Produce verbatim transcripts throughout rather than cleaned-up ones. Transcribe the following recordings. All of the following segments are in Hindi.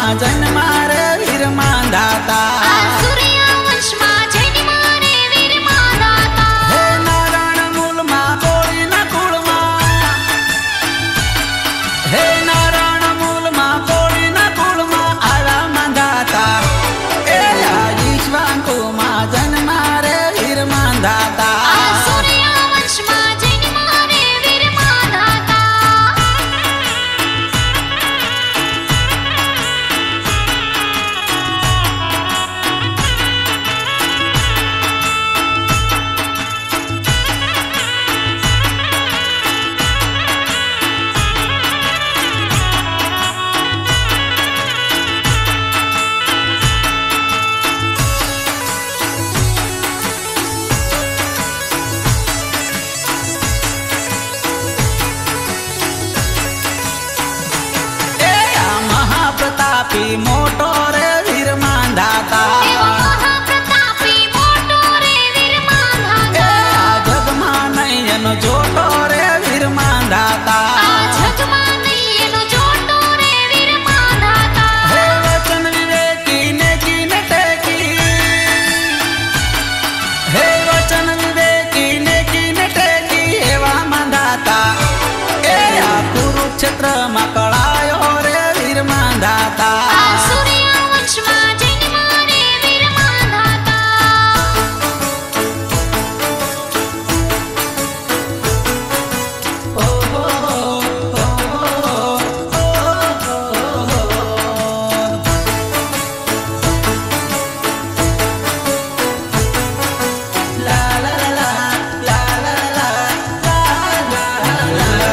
जन्मा रे वीर मांधाता। सूर्यवंश में जन्मा रे वीर मांधाता। हे नारायण मूल में कोई न कुल में, हे नारायण मूल में कोई न कुल में आया मांधाता। ए ईश्वरको में जन्मा रे वीर मांधाता। सूर्यवंश में जन्मा रे वीर मांधाता। मोटो रे वीर मांधाता। महाप्रतापी मोटो रे वीर मांधाता। जग में नहीं एनो जोटो रे वीर मांधाता। जग में नहीं एनो जोटो रे वीर मांधाता। हे वचन विवेकी ने की ने टेकी, हे वचन विवेकी ने की ने टेकी एवा मांधाता। ए आ कुरुक्षेत्र में कळायो रे वीर मांधाता। सूर्यवंश में जन्मा रे वीर मांधाता। ओ हो हो ला ला ला ला ला ला ला ला।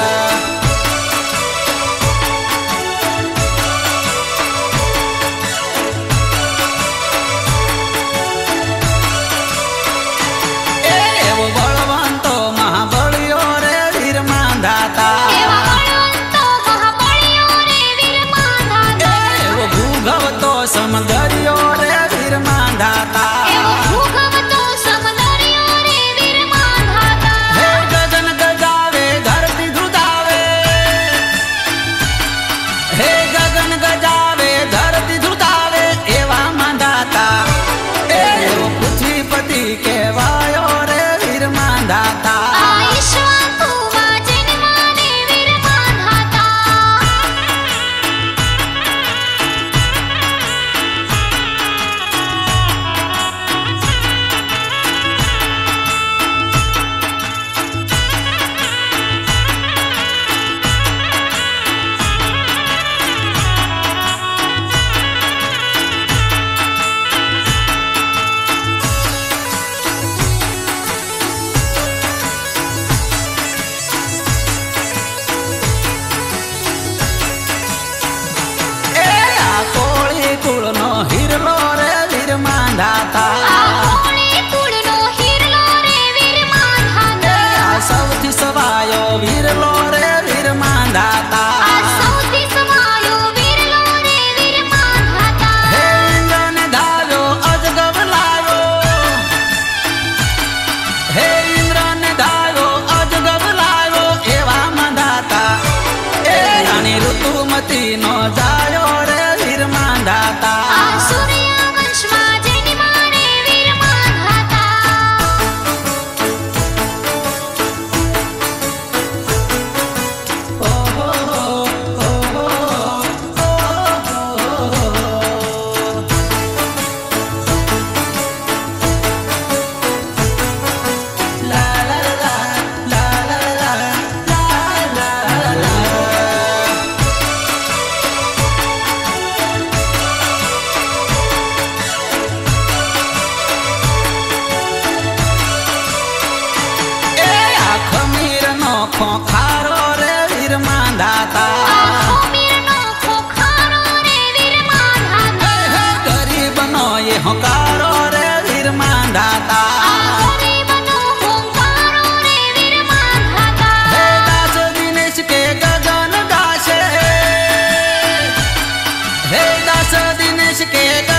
समदरियो रे वीर मांधाता। भूगवतो समदरियो रे वीर मांधाता। हे गगन गजावे धरती ध्रुदावे, हे गगन गजावे धरती ध्रुदावे एवा मांधाता। ए वो पृथ्वीपति कहवायो रे वीर मांधाता। ईश्वरको में जन्मा रे वीर मांधाता। हिरलो रे वीर मांधाता। कोळे कुळनो हिरलो रे वीर मांधाता। सौथी सवायो वीरलो रे वीर मांधाता। सौथी सवायो वीरलो रे वीर मांधाता। हे इंद्र ने धाव्यो अजगब लायो, हे इंद्र ने धाव्यो अजगब लायो एवा मांधाता। ए रानी ऋतुमती नो जायो रे वीर मांधाता। सूर्यवंश में जन्मा रे वीर मांधाता। ओ हो हो हो ला ला ला ला ला ला ला ला। खोखारो रे वीर मांधाता। खोमीरनो खोखारो रे वीर मांधाता। गरीब नो ये होकारो रे वीर मांधाता। गरीबनो होकारो रे वीर मांधाता। हे दास दिनेश के गगन गाशे, हे दास दिनेश के